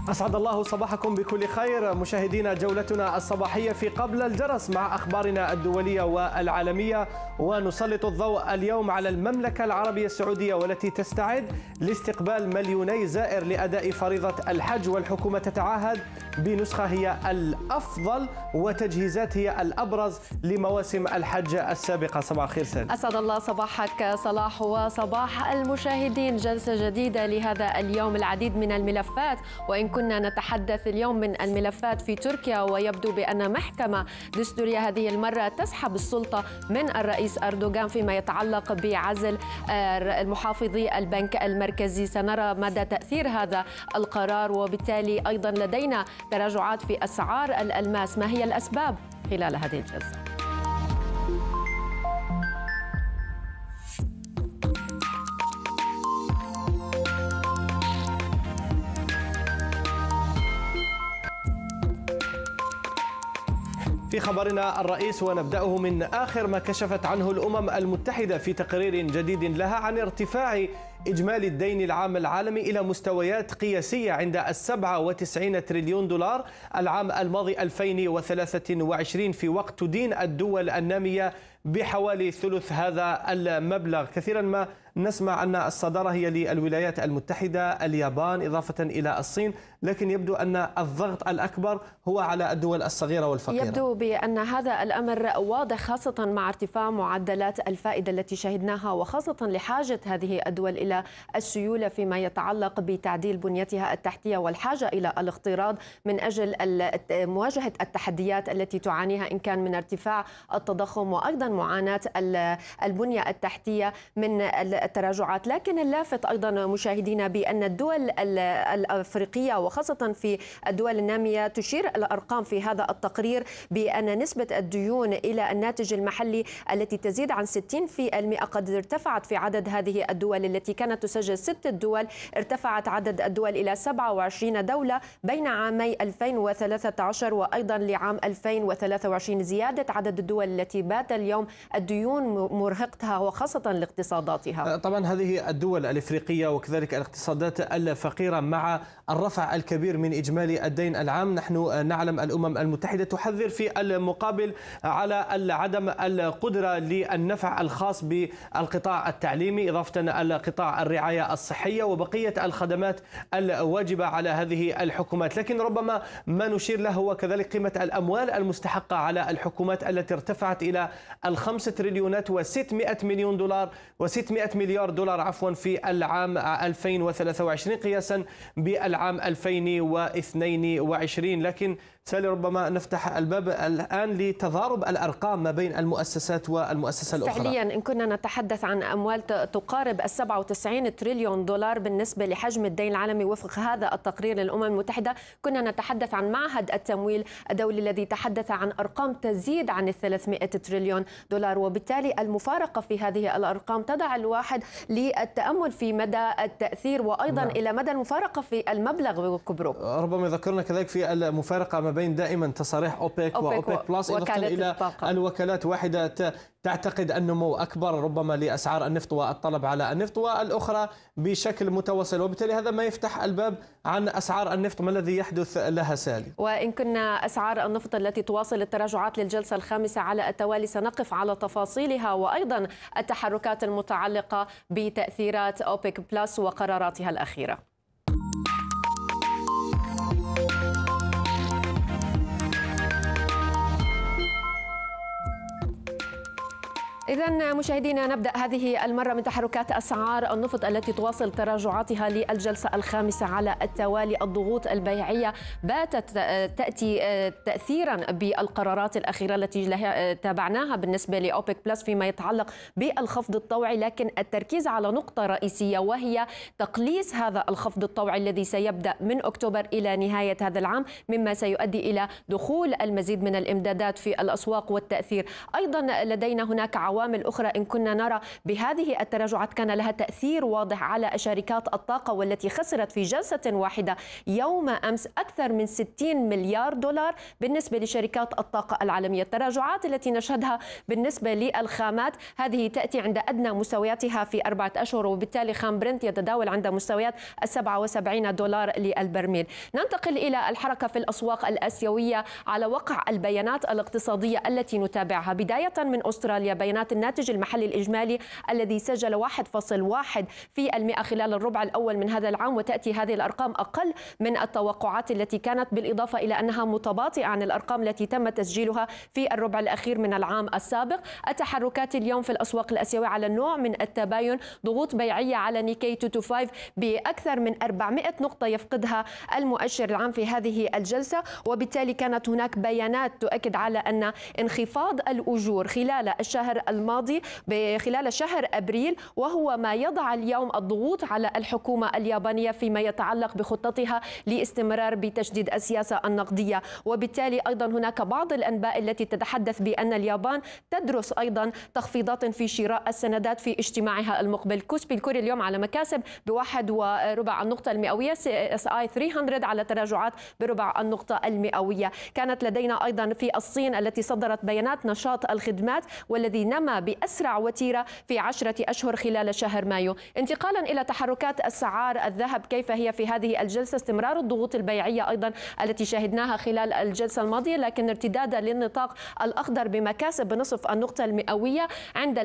أسعد الله صباحكم بكل خير مشاهدينا. جولتنا الصباحية في قبل الجرس مع أخبارنا الدولية والعالمية، ونسلط الضوء اليوم على المملكة العربية السعودية والتي تستعد لاستقبال مليوني زائر لأداء فريضة الحج، والحكومة تتعهد بنسخة هي الأفضل وتجهيزات هي الأبرز لمواسم الحج السابقة. صباح الخير سالي. أسعد الله صباحك صلاح وصباح المشاهدين. جلسة جديدة لهذا اليوم، العديد من الملفات، وإن كنا نتحدث اليوم من الملفات في تركيا، ويبدو بأن محكمة دستورية هذه المرة تسحب السلطة من الرئيس أردوغان فيما يتعلق بعزل المحافظي البنك المركزي. سنرى مدى تأثير هذا القرار، وبالتالي أيضا لدينا تراجعات في أسعار الألماس. ما هي الأسباب خلال هذه الجلسة؟ في خبرنا الرئيس، ونبدأه من آخر ما كشفت عنه الأمم المتحدة في تقرير جديد لها عن ارتفاع إجمالي الدين العام العالمي إلى مستويات قياسية عند 97 تريليون دولار العام الماضي 2023، في وقت تدين الدول النامية بحوالي ثلث هذا المبلغ. كثيرا ما نسمع أن الصدارة هي للولايات المتحدة، اليابان، إضافة إلى الصين، لكن يبدو أن الضغط الأكبر هو على الدول الصغيرة والفقيرة. يبدو بأن هذا الأمر واضح، خاصة مع ارتفاع معدلات الفائدة التي شهدناها، وخاصة لحاجة هذه الدول إلى السيولة فيما يتعلق بتعديل بنيتها التحتية، والحاجة إلى الاقتراض من أجل مواجهة التحديات التي تعانيها، إن كان من ارتفاع التضخم وأيضا معاناة البنية التحتية من التراجعات. لكن اللافت أيضا مشاهدينا بأن الدول الأفريقية وخاصة في الدول النامية تشير الأرقام في هذا التقرير بأن نسبة الديون إلى الناتج المحلي التي تزيد عن 60% قد ارتفعت في عدد هذه الدول التي كانت تسجل 6 دول، ارتفعت عدد الدول إلى 27 دولة بين عامي 2013 وأيضا لعام 2023. زيادة عدد الدول التي بات اليوم الديون مرهقتها وخاصة لاقتصاداتها. طبعا هذه الدول الإفريقية وكذلك الاقتصادات الفقيرة مع الرفع الكبير من إجمالي الدين العام، نحن نعلم الأمم المتحدة تحذر في المقابل على عدم القدرة للنفع الخاص بالقطاع التعليمي، إضافة إلى قطاع الرعاية الصحية وبقية الخدمات الواجبة على هذه الحكومات. لكن ربما ما نشير له هو كذلك قيمة الأموال المستحقة على الحكومات التي ارتفعت إلى 5 تريليونات و600 مليون دولار و600 مليار دولار عفوا في العام 2023 قياسا بالعام 2022. لكن سالي ربما نفتح الباب الآن لتضارب الأرقام ما بين المؤسسات والمؤسسة الأخرى. فعليا إن كنا نتحدث عن أموال تقارب 97 تريليون دولار بالنسبة لحجم الدين العالمي وفق هذا التقرير للأمم المتحدة، كنا نتحدث عن معهد التمويل الدولي الذي تحدث عن أرقام تزيد عن 300 تريليون دولار، وبالتالي المفارقة في هذه الأرقام تدع الواحد للتأمل في مدى التأثير وأيضا إلى مدى المفارقة في المبلغ وكبره. ربما ذكرنا كذلك في المفارقة ما بين دائما تصاريح أوبك وأوبك بلس، إضافة إلى الوكالات واحدة تعتقد النمو أكبر ربما لأسعار النفط والطلب على النفط، والأخرى بشكل متواصل، وبالتالي هذا ما يفتح الباب عن أسعار النفط. ما الذي يحدث لها سالي؟ وإن كنا أسعار النفط التي تواصل التراجعات للجلسة الخامسة على التوالي، سنقف على تفاصيلها وأيضا التحركات المتعلقة بتأثيرات أوبك بلس وقراراتها الأخيرة. إذن مشاهدينا، نبدأ هذه المرة من تحركات أسعار النفط التي تواصل تراجعاتها للجلسة الخامسة على التوالي. الضغوط البيعية باتت تأتي تأثيرا بالقرارات الأخيرة التي تابعناها بالنسبة لأوبك بلس فيما يتعلق بالخفض الطوعي، لكن التركيز على نقطة رئيسية وهي تقليص هذا الخفض الطوعي الذي سيبدأ من أكتوبر إلى نهاية هذا العام، مما سيؤدي إلى دخول المزيد من الإمدادات في الأسواق والتأثير. أيضا لدينا هناك عوامل عوامل أخرى إن كنا نرى بهذه التراجعات كان لها تأثير واضح على شركات الطاقة، والتي خسرت في جلسة واحدة يوم أمس أكثر من 60 مليار دولار بالنسبة لشركات الطاقة العالمية. التراجعات التي نشهدها بالنسبة للخامات هذه تأتي عند أدنى مستوياتها في 4 أشهر، وبالتالي خام برنت يتداول عند مستويات 77 دولار للبرميل. ننتقل إلى الحركة في الأسواق الآسيوية على وقع البيانات الاقتصادية التي نتابعها، بداية من أستراليا. بيانات الناتج المحلي الإجمالي الذي سجل 1.1% خلال الربع الأول من هذا العام، وتأتي هذه الأرقام أقل من التوقعات التي كانت، بالإضافة إلى أنها متباطئة عن الأرقام التي تم تسجيلها في الربع الأخير من العام السابق. التحركات اليوم في الأسواق الآسيوية على النوع من التباين، ضغوط بيعية على نيكي 225 بأكثر من 400 نقطة يفقدها المؤشر العام في هذه الجلسة، وبالتالي كانت هناك بيانات تؤكد على أن انخفاض الأجور خلال الشهر الماضي خلال شهر أبريل، وهو ما يضع اليوم الضغوط على الحكومة اليابانية فيما يتعلق بخطتها لاستمرار بتشديد السياسة النقدية. وبالتالي أيضا هناك بعض الأنباء التي تتحدث بأن اليابان تدرس أيضا تخفيضات في شراء السندات في اجتماعها المقبل. كوسبي الكوري اليوم على مكاسب ب1.25 النقطة المئوية، CSI 300 على تراجعات ب0.25 النقطة المئوية. كانت لدينا أيضا في الصين التي صدرت بيانات نشاط الخدمات والذي نما بأسرع وتيرة في 10 أشهر خلال شهر مايو. انتقالا إلى تحركات السعار الذهب، كيف هي في هذه الجلسة؟ استمرار الضغوط البيعية أيضا التي شاهدناها خلال الجلسة الماضية، لكن ارتدادا للنطاق الأخضر بمكاسب بنصف النقطة المئوية عند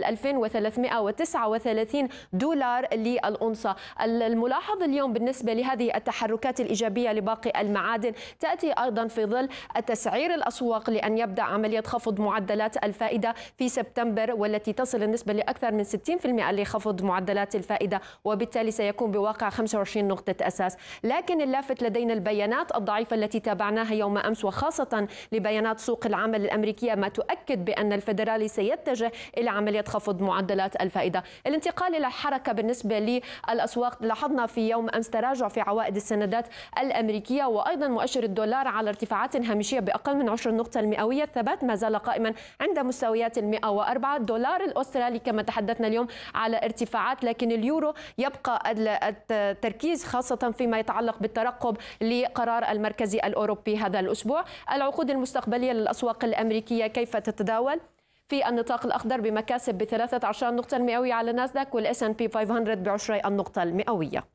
2339 دولار للأونصة. الملاحظ اليوم بالنسبة لهذه التحركات الإيجابية لباقي المعادن تأتي أيضا في ظل تسعير الأسواق لأن يبدأ عملية خفض معدلات الفائدة في سبتمبر، والتي تصل النسبة لأكثر من 60% لخفض معدلات الفائدة، وبالتالي سيكون بواقع 25 نقطة أساس. لكن اللافت لدينا البيانات الضعيفة التي تابعناها يوم أمس، وخاصة لبيانات سوق العمل الأمريكية، ما تؤكد بأن الفيدرالي سيتجه إلى عملية خفض معدلات الفائدة. الانتقال إلى الحركة بالنسبة للأسواق، لاحظنا في يوم أمس تراجع في عوائد السندات الأمريكية، وأيضا مؤشر الدولار على ارتفاعات هامشية بأقل من 10 نقطة المئوية. الثبات ما زال قائما عند مستويات 104. الدولار الأسترالي كما تحدثنا اليوم على ارتفاعات، لكن اليورو يبقى التركيز خاصة فيما يتعلق بالترقب لقرار المركزي الأوروبي هذا الأسبوع. العقود المستقبلية للأسواق الأمريكية كيف تتداول؟ في النطاق الأخضر بمكاسب ب13 نقطة المئوية على ناسداك، والS&P 500 ب20 النقطة المئوية.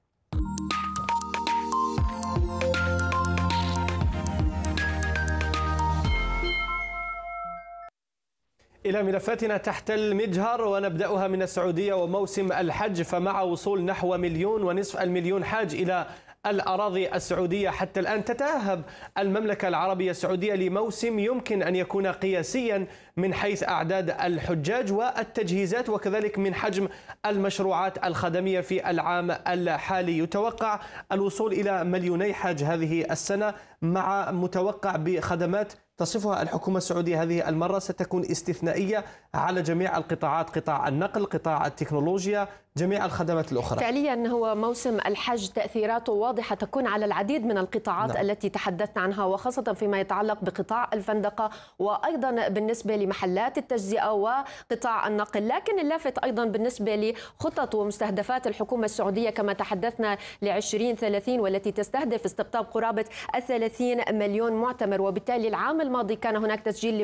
إلى ملفاتنا تحت المجهر، ونبدأها من السعودية وموسم الحج. فمع وصول نحو 1.5 مليون حاج إلى الأراضي السعودية حتى الآن، تتأهب المملكة العربية السعودية لموسم يمكن أن يكون قياسيا من حيث أعداد الحجاج والتجهيزات، وكذلك من حجم المشروعات الخدمية في العام الحالي. يتوقع الوصول إلى 2 مليون حاج هذه السنة، مع متوقع بخدمات تصفها الحكومة السعودية هذه المرة ستكون استثنائية على جميع القطاعات، قطاع النقل، قطاع التكنولوجيا، جميع الخدمات الأخرى. فعليا هو موسم الحج تأثيراته واضحة تكون على العديد من القطاعات التي تحدثنا عنها، وخاصة فيما يتعلق بقطاع الفندقة، وأيضا بالنسبة لمحلات التجزئة وقطاع النقل. لكن اللافت أيضا بالنسبة لخطط ومستهدفات الحكومة السعودية كما تحدثنا ل2030، والتي تستهدف استقطاب قرابة 30 مليون معتمر، وبالتالي العام الماضي كان هناك تسجيل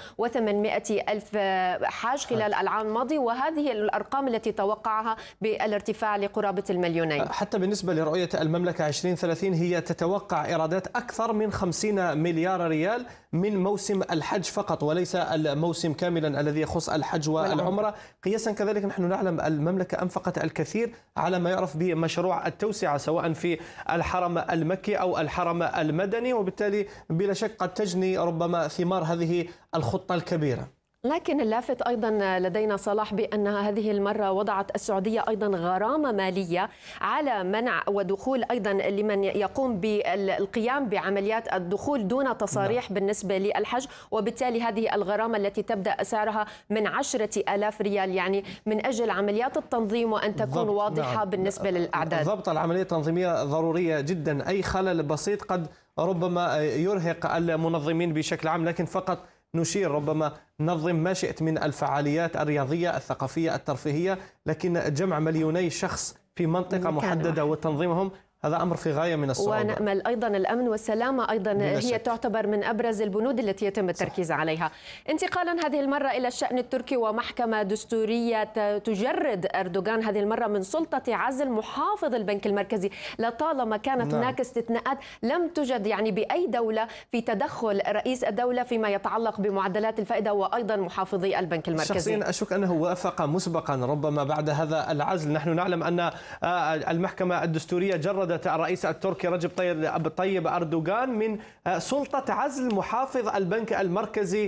ل1,800,000 حاج خلال العام الماضي، وهذه الأرقام التي توقعها بالارتفاع لقرابة 2,000,000. حتى بالنسبة لرؤية المملكة 2030 هي تتوقع إيرادات أكثر من 50 مليار ريال من موسم الحج فقط، وليس الموسم كاملا الذي يخص الحج والعمرة. قياسا كذلك نحن نعلم المملكة أنفقت الكثير على ما يعرف بمشروع التوسعة، سواء في الحرم المكي أو الحرم المدني، وبالتالي بلا شك قد تجني ربما ثمار هذه الخطة الكبيرة. لكن اللافت أيضا لدينا صلاح بأن هذه المرة وضعت السعودية أيضا غرامة مالية على منع ودخول أيضا لمن يقوم بالقيام بعمليات الدخول دون تصاريح بالنسبة للحج، وبالتالي هذه الغرامة التي تبدأ سعرها من 10,000 ريال، يعني من أجل عمليات التنظيم وأن تكون واضحة بالنسبة للأعداد. ضبط العملية التنظيمية ضرورية جدا، أي خلل بسيط قد ربما يرهق المنظمين بشكل عام، لكن فقط نشير ربما ننظم ما شئت من الفعاليات الرياضية الثقافية الترفيهية، لكن جمع مليوني شخص في منطقة محددة وتنظيمهم هذا أمر في غاية من الصعوبة. ونأمل أيضا الأمن والسلامة أيضا هي تعتبر من أبرز البنود التي يتم التركيز عليها. انتقالا هذه المرة إلى الشأن التركي، ومحكمة دستورية تجرد أردوغان هذه المرة من سلطة عزل محافظ البنك المركزي. لطالما كانت هناك استثناءات لم توجد بأي دولة في تدخل رئيس الدولة فيما يتعلق بمعدلات الفائدة وأيضا محافظي البنك المركزي. شخصيا أشك أنه وافق مسبقا ربما بعد هذا العزل. نحن نعلم أن المحكمة الدستورية جردت الرئيس التركي رجب طيب أردوغان من سلطة عزل محافظ البنك المركزي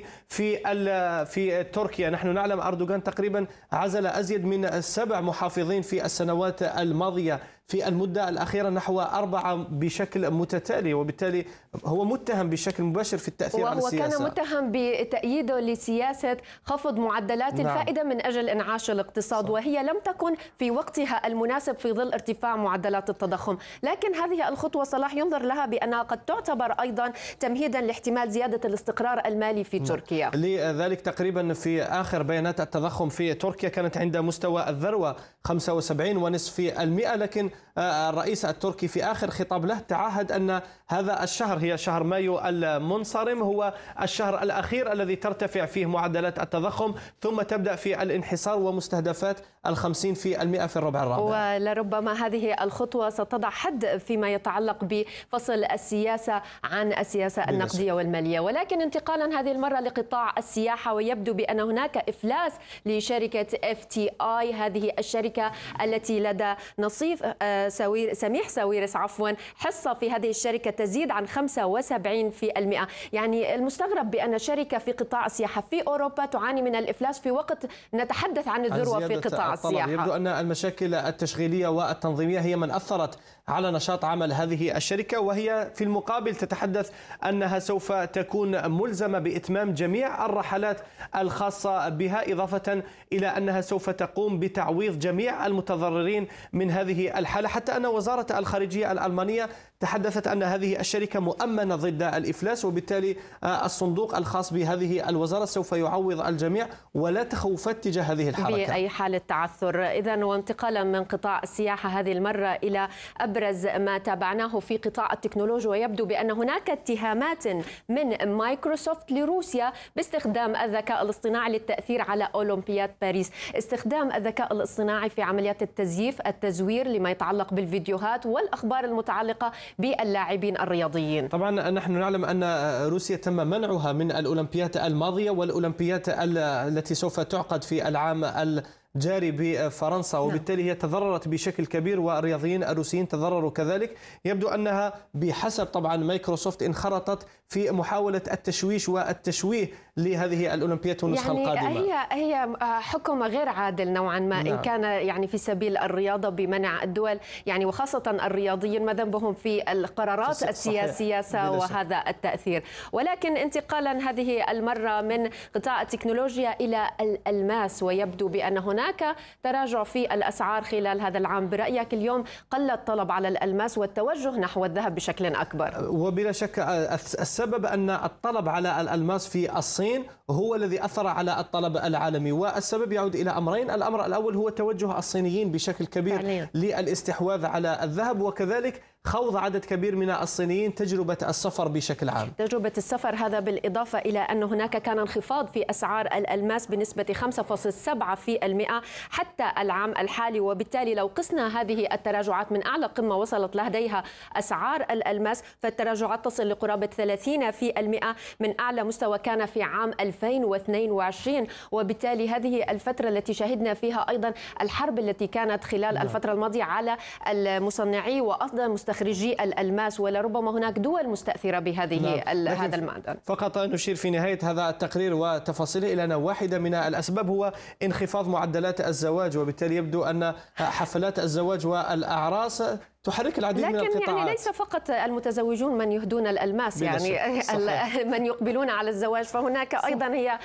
في تركيا. نحن نعلم أردوغان تقريبا عزل أزيد من 7 محافظين في السنوات الماضية، في المدة الأخيرة نحو 4 بشكل متتالي، وبالتالي هو متهم بشكل مباشر في التأثير على السياسة. وهو كان متهم بتأييده لسياسة خفض معدلات الفائدة من أجل إنعاش الاقتصاد، وهي لم تكن في وقتها المناسب في ظل ارتفاع معدلات التضخم. لكن هذه الخطوة صلاح ينظر لها بأنها قد تعتبر أيضا تمهيدا لاحتمال زيادة الاستقرار المالي في تركيا. لذلك تقريبا في آخر بيانات التضخم في تركيا كانت عند مستوى الذروة 75.5%، لكن الرئيس التركي في آخر خطاب له تعهد أن هذا الشهر هي شهر مايو المنصرم هو الشهر الأخير الذي ترتفع فيه معدلات التضخم، ثم تبدأ في الانحسار ومستهدفات 50% في الربع الرابع. ولربما هذه الخطوة ستضع حد فيما يتعلق بفصل السياسة عن السياسة النقدية والمالية. ولكن انتقالا هذه المرة لقطاع السياحة، ويبدو بأن هناك إفلاس لشركة FTI، هذه الشركة التي لدى نصيف سميح ساويرس حصة في هذه الشركة تزيد عن 75%. يعني المستغرب بأن شركة في قطاع السياحة في أوروبا تعاني من الإفلاس في وقت نتحدث عن الذروة في قطاع السياحة. يبدو أن المشاكل التشغيلية والتنظيمية هي من أثرت على نشاط عمل هذه الشركة، وهي في المقابل تتحدث أنها سوف تكون ملزمة بإتمام جميع الرحلات الخاصة بها، إضافة إلى أنها سوف تقوم بتعويض جميع المتضررين من هذه الحالة، حتى أن وزارة الخارجية الألمانية تحدثت أن هذه الشركة مؤمنة ضد الإفلاس، وبالتالي الصندوق الخاص بهذه الوزارة سوف يعوض الجميع ولا تخوفات تجاه هذه الحركة بأي حالة تعثر. إذن وانتقالا من قطاع السياحة هذه المرة إلى أبرز ما تابعناه في قطاع التكنولوجيا، ويبدو بأن هناك اتهامات من مايكروسوفت لروسيا باستخدام الذكاء الاصطناعي للتأثير على أولمبياد باريس، استخدام الذكاء الاصطناعي في عمليات التزييف التزوير لما يتعلق بالفيديوهات والأخبار المتعلقة باللاعبين الرياضيين. طبعا نحن نعلم أن روسيا تم منعها من الأولمبياد الماضية والأولمبياد التي سوف تعقد في العام جاري بفرنسا، وبالتالي هي تضررت بشكل كبير والرياضيين الروسيين تضرروا كذلك. يبدو أنها بحسب طبعا مايكروسوفت انخرطت في محاولة التشويش والتشويه لهذه الأولمبياد النسخة القادمة. هي حكم غير عادل نوعا ما. إن كان في سبيل الرياضة بمنع الدول وخاصة الرياضيين ما ذنبهم في القرارات السياسية وهذا التأثير. ولكن انتقالا هذه المرة من قطاع التكنولوجيا إلى الألماس، ويبدو بأن هناك تراجع في الأسعار خلال هذا العام. برأيك اليوم قل الطلب على الألماس والتوجه نحو الذهب بشكل أكبر؟ وبلا شك السبب أن الطلب على الألماس في الصين هو الذي أثر على الطلب العالمي، والسبب يعود إلى أمرين. الأمر الأول هو توجه الصينيين بشكل كبير للاستحواذ على الذهب، وكذلك خوض عدد كبير من الصينيين تجربة السفر بشكل عام. تجربة السفر هذا بالإضافة إلى أن هناك كان انخفاض في أسعار الألماس بنسبة 5.7% حتى العام الحالي، وبالتالي لو قسنا هذه التراجعات من أعلى قمة وصلت لديها أسعار الألماس، فالتراجعات تصل لقرابة 30% من أعلى مستوى كان في عام 2022. وبالتالي هذه الفترة التي شهدنا فيها أيضا الحرب التي كانت خلال الفترة الماضية على المصنعي وأيضا مستخرجي الألماس، ولربما هناك دول مستأثرة بهذه هذا المعدن. فقط نشير في نهاية هذا التقرير وتفاصيله إلى أن واحدة من الأسباب هو انخفاض معدلات الزواج، وبالتالي يبدو أن حفلات الزواج والأعراس تحرك العديد من القطاعات. لكن ليس فقط المتزوجون من يهدون الألماس، من يقبلون على الزواج، فهناك أيضا هي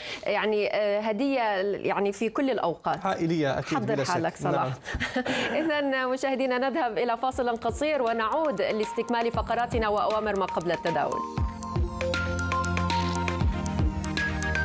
هدية في كل الأوقات عائلية أكيد. حضر حالك صلاح. إذن مشاهدينا نذهب إلى فاصل قصير ونعود لاستكمال فقراتنا وأوامر ما قبل التداول.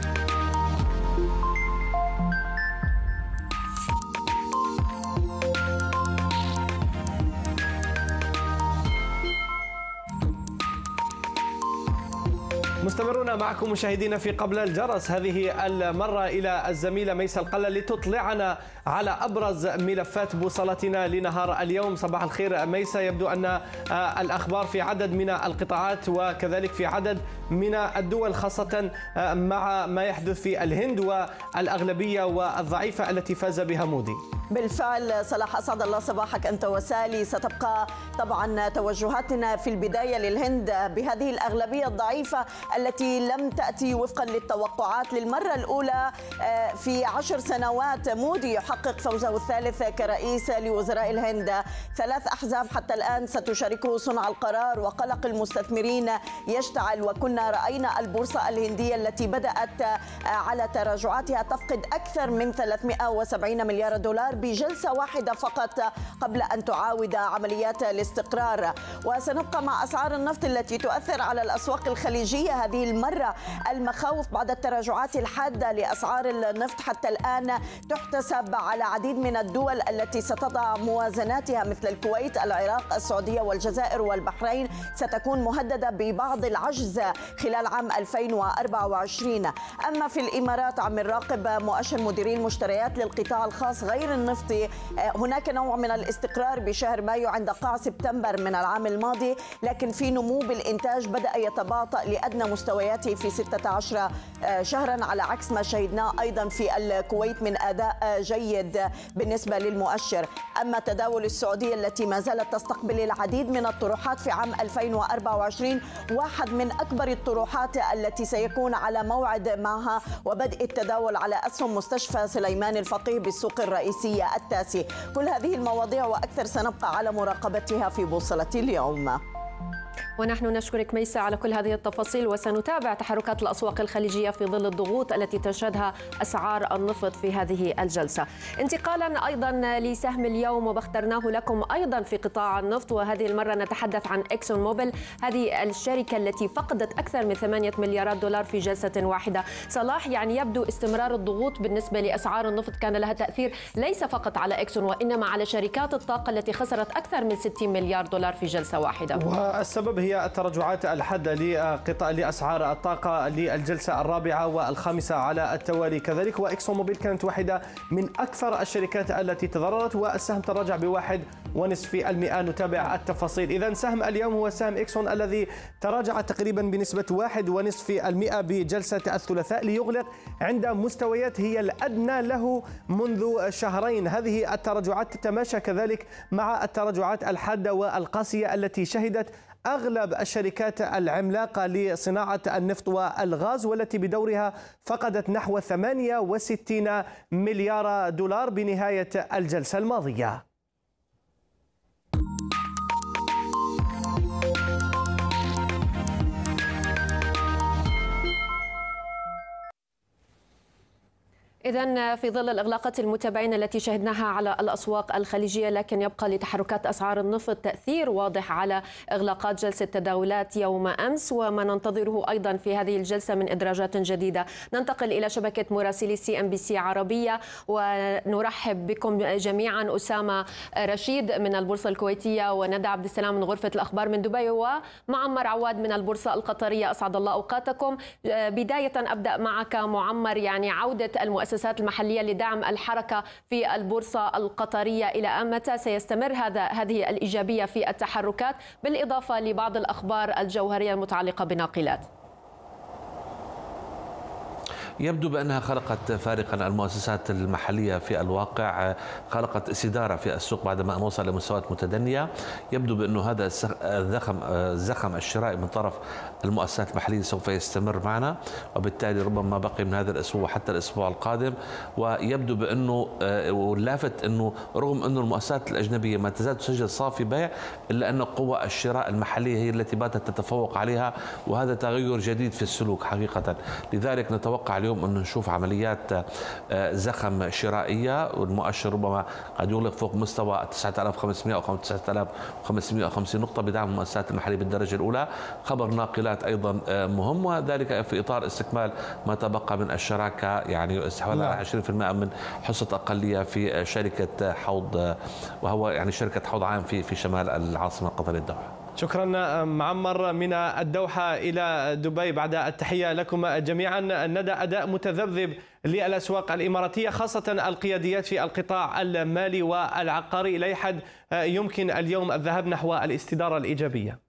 مستمرون معكم مشاهدينا في قبل الجرس، هذه المرة إلى الزميلة ميسة القلة لتطلعنا على أبرز ملفات بوصلتنا لنهار اليوم. صباح الخير ميسة. يبدو أن الأخبار في عدد من القطاعات وكذلك في عدد من الدول، خاصة مع ما يحدث في الهند والأغلبية والضعيفة التي فاز بها مودي. بالفعل صلاح، أسعد الله صباحك أنت وسالي. ستبقى طبعا توجهاتنا في البداية للهند بهذه الأغلبية الضعيفة التي لم تأتي وفقا للتوقعات للمرة الأولى في 10 سنوات. مودي يحقق فوزه الثالث كرئيس لوزراء الهند. 3 أحزاب حتى الآن ستشاركه صنع القرار، وقلق المستثمرين يشتعل. وكنا رأينا البورصة الهندية التي بدأت على تراجعاتها تفقد أكثر من 370 مليار دولار بجلسة واحدة فقط قبل أن تعاود عمليات الاستقرار. وسنبقى مع أسعار النفط التي تؤثر على الأسواق الخليجية هذه المرة. المخاوف بعد التراجعات الحادة لأسعار النفط حتى الآن تحتسب على عديد من الدول التي ستضع موازناتها مثل الكويت، العراق، السعودية والجزائر والبحرين ستكون مهددة ببعض العجز خلال عام 2024. أما في الإمارات عم نراقب مؤشر مديري المشتريات للقطاع الخاص غير النفطي، هناك نوع من الاستقرار بشهر مايو عند قاع سبتمبر من العام الماضي، لكن في نمو بالإنتاج بدأ يتباطأ لأدنى مستوياته في 16 شهرا، على عكس ما شهدناه أيضا في الكويت من أداء جيد بالنسبة للمؤشر. أما تداول السعودية التي ما زالت تستقبل العديد من الطروحات في عام 2024، واحد من أكبر الطروحات التي سيكون على موعد معها وبدء التداول على أسهم مستشفى سليمان الفقيه بالسوق الرئيسية التاسي. كل هذه المواضيع وأكثر سنبقى على مراقبتها في بوصلة اليوم. ونحن نشكرك ميسة على كل هذه التفاصيل، وسنتابع تحركات الأسواق الخليجية في ظل الضغوط التي تشهدها أسعار النفط في هذه الجلسة. انتقالا أيضا لسهم اليوم، واخترناه لكم أيضا في قطاع النفط، وهذه المرة نتحدث عن إكسون موبيل، هذه الشركة التي فقدت أكثر من 8 مليارات دولار في جلسة واحدة. صلاح، يعني يبدو استمرار الضغوط بالنسبة لأسعار النفط كان لها تأثير ليس فقط على إكسون وإنما على شركات الطاقة التي خسرت أكثر من 60 مليار دولار في جلسة واحدة. والسبب هي التراجعات الحادة لأسعار الطاقة للجلسة الرابعة والخامسة على التوالي كذلك. وإكسون موبيل كانت واحدة من أكثر الشركات التي تضررت، والسهم تراجع ب1.5%. نتابع التفاصيل. إذن سهم اليوم هو سهم إكسون الذي تراجع تقريبا بنسبة 1.5% بجلسة الثلاثاء ليغلق عند مستويات هي الأدنى له منذ شهرين. هذه التراجعات تتماشى كذلك مع التراجعات الحادة والقاسية التي شهدت أغلب الشركات العملاقة لصناعة النفط والغاز، والتي بدورها فقدت نحو 68 مليار دولار بنهاية الجلسة الماضية. إذن في ظل الإغلاقات المتباينة التي شهدناها على الأسواق الخليجية، لكن يبقى لتحركات أسعار النفط تأثير واضح على إغلاقات جلسة تداولات يوم أمس، وما ننتظره أيضا في هذه الجلسة من إدراجات جديدة. ننتقل إلى شبكة مراسلي CNBC عربية ونرحب بكم جميعا. أسامة رشيد من البورصة الكويتية، وندى عبد السلام من غرفة الأخبار من دبي، ومعمر عواد من البورصة القطرية. أسعد الله أوقاتكم. بداية أبدأ معك معمر، يعني عودة المؤسسات المحلية لدعم الحركة في البورصة القطرية، إلى متى سيستمر هذه الإيجابية في التحركات، بالإضافة لبعض الأخبار الجوهرية المتعلقة بناقلات؟ يبدو بأنها خلقت فارقا. المؤسسات المحلية في الواقع خلقت استدارة في السوق بعدما أن وصل لمستويات متدنية. يبدو بأنه هذا الزخم الشرائي من طرف المؤسسات المحلية سوف يستمر معنا، وبالتالي ربما بقي من هذا الأسبوع حتى الأسبوع القادم. ويبدو بأنه واللافت أنه رغم أن المؤسسات الأجنبية ما تزال تسجل صافي بيع، إلا أن قوى الشراء المحلية هي التي باتت تتفوق عليها، وهذا تغير جديد في السلوك حقيقة. لذلك نتوقع اليوم أن نشوف عمليات زخم شرائية، والمؤشر ربما قد يغلق فوق مستوى 9500 أو 9550 نقطة بدعم المؤسسات المحلية بالدرجة الأولى. خبر ناقلات أيضا مهم، وذلك في إطار استكمال ما تبقى من الشراكة، يعني استحواذ على 20% من حصة أقلية في شركة حوض، وهو يعني شركة حوض عام في شمال العاصمة القطرية الدوحة. شكرا معمر من الدوحة إلى دبي. بعد التحية لكم جميعا. ندى، أداء متذبذب للأسواق الإماراتية خاصة القياديات في القطاع المالي والعقاري، إلى أي حد يمكن اليوم الذهاب نحو الاستدارة الإيجابية؟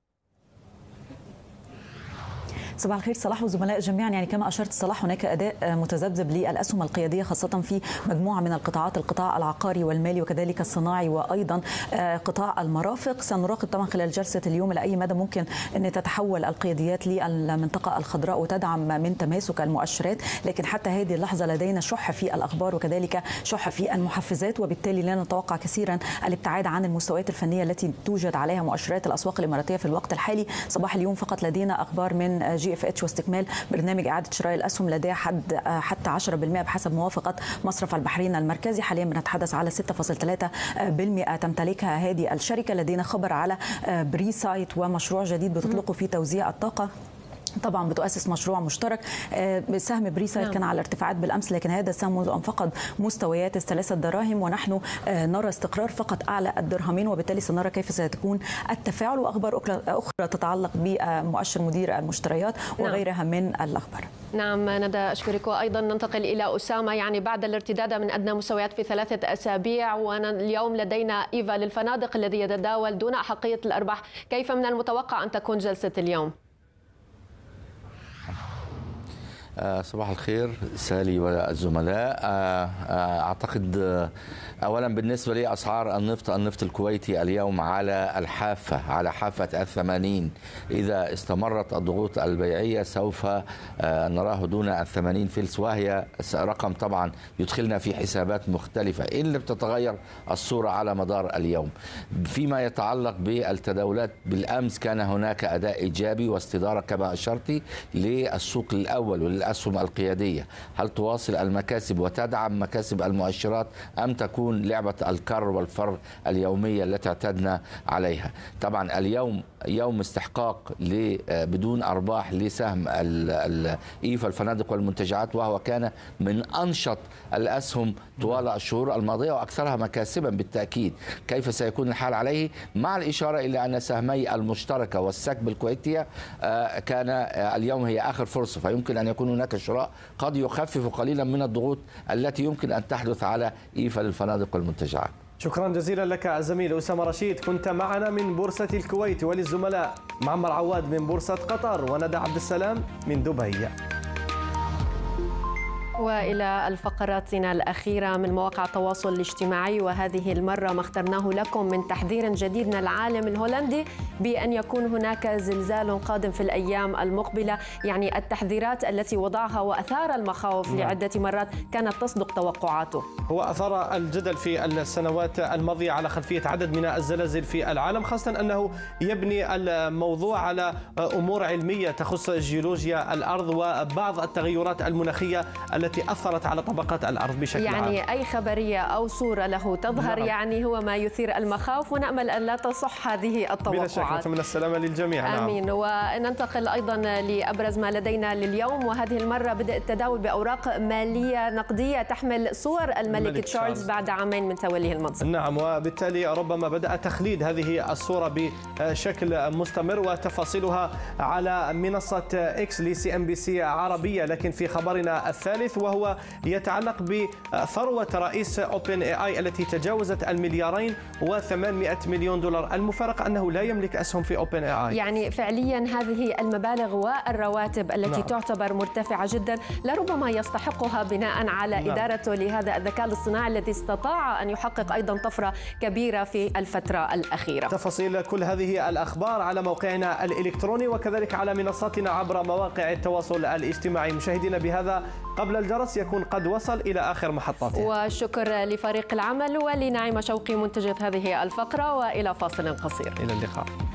صباح الخير صلاح وزملاء جميعا. يعني كما أشرت صلاح، هناك أداء متذبذب للأسهم القيادية خاصة في مجموعة من القطاعات، القطاع العقاري والمالي وكذلك الصناعي وأيضا قطاع المرافق. سنراقب طبعا خلال جلسة اليوم لأي مدى ممكن أن تتحول القياديات للمنطقة الخضراء وتدعم من تماسك المؤشرات، لكن حتى هذه اللحظة لدينا شح في الأخبار وكذلك شح في المحفزات، وبالتالي لا نتوقع كثيرا الابتعاد عن المستويات الفنية التي توجد عليها مؤشرات الأسواق الإماراتية في الوقت الحالي. صباح اليوم فقط لدينا أخبار من GFH واستكمال برنامج إعادة شراء الأسهم لديها حتى 10% بحسب موافقة مصرف البحرين المركزي. حاليا بنتحدث على 6.3% تمتلكها هذه الشركة. لدينا خبر على بريسايت ومشروع جديد بتطلقه في توزيع الطاقة، طبعا بتؤسس مشروع مشترك. سهم بريسايت كان على ارتفاعات بالامس، لكن هذا السهم منذ ان فقد مستويات 3 دراهم، ونحن نرى استقرار فقط اعلى الدرهمين، وبالتالي سنرى كيف سيكون التفاعل. واخبار اخرى تتعلق بمؤشر مدير المشتريات وغيرها من الاخبار. نعم ندى، أشكرك. وأيضا ننتقل إلى أسامة. يعني بعد الارتداد من أدنى مستويات في 3 أسابيع، واليوم لدينا إيفا للفنادق الذي يتداول دون أحقية الأرباح، كيف من المتوقع أن تكون جلسة اليوم؟ صباح الخير سالي والزملاء. أعتقد أولا بالنسبة لأسعار النفط الكويتي اليوم على حافة 80. إذا استمرت الضغوط البيعية سوف نراه دون 80 فلس، وهي رقم طبعا يدخلنا في حسابات مختلفة إن لم تتغير الصورة على مدار اليوم. فيما يتعلق بالتداولات، بالأمس كان هناك أداء إيجابي واستدارة كما أشرتي للسوق الأول وللأسهم القيادية. هل تواصل المكاسب وتدعم مكاسب المؤشرات أم تكون لعبة الكر والفر اليومية التي اعتدنا عليها؟ طبعا اليوم يوم استحقاق بدون أرباح لسهم إيفا الفنادق والمنتجعات، وهو كان من أنشط الأسهم طوال الشهور الماضية وأكثرها مكاسبا بالتأكيد. كيف سيكون الحال عليه؟ مع الإشارة إلى أن سهمي المشتركة والسكب الكويتية كان اليوم هي آخر فرصة، فيمكن أن يكون هناك شراء قد يخفف قليلا من الضغوط التي يمكن أن تحدث على إيفا للفنادق والمنتجعات. شكرا جزيلا لك الزميل أسامة رشيد، كنت معنا من بورصة الكويت، وللزملاء معمر عواد من بورصة قطر وندى عبد السلام من دبي. وإلى الفقراتنا الأخيرة من مواقع التواصل الاجتماعي، وهذه المرة ما اخترناه لكم من تحذير جديد من العالم الهولندي بأن يكون هناك زلزال قادم في الأيام المقبلة. يعني التحذيرات التي وضعها وأثار المخاوف لعدة مرات كانت تصدق توقعاته. هو أثار الجدل في السنوات الماضية على خلفية عدد من الزلازل في العالم، خاصة أنه يبني الموضوع على أمور علمية تخص جيولوجيا الأرض وبعض التغيرات المناخية التي أثرت على طبقات الأرض بشكل عام. يعني أي خبرية أو صورة له تظهر يعني هو ما يثير المخاوف، ونأمل أن لا تصح هذه التوقعات. بلا شك، نتمنى السلامة للجميع. آمين. نعم. وننتقل أيضا لأبرز ما لدينا لليوم، وهذه المرة بدأ التداول بأوراق مالية نقدية تحمل صور الملك تشارلز بعد عامين من توليه المنصب. نعم، وبالتالي ربما بدأ تخليد هذه الصورة بشكل مستمر، وتفاصيلها على منصة إكس لCNBC عربية. لكن في خبرنا الثالث وهو يتعلق بثروة رئيس OpenAI التي تجاوزت $2.8 مليار. المفارقة أنه لا يملك أسهم في OpenAI. يعني فعليا هذه المبالغ والرواتب التي تعتبر مرتفعة جدا لربما يستحقها بناء على إدارته لهذا الذكاء الاصطناعي الذي استطاع أن يحقق أيضا طفرة كبيرة في الفترة الأخيرة. تفاصيل كل هذه الأخبار على موقعنا الإلكتروني وكذلك على منصاتنا عبر مواقع التواصل الاجتماعي. مشاهدينا، بهذا قبل الجرس يكون قد وصل إلى آخر محطاته. وشكر لفريق العمل ولنعيمة شوقي منتجة هذه الفقرة، وإلى فاصل قصير. إلى اللقاء.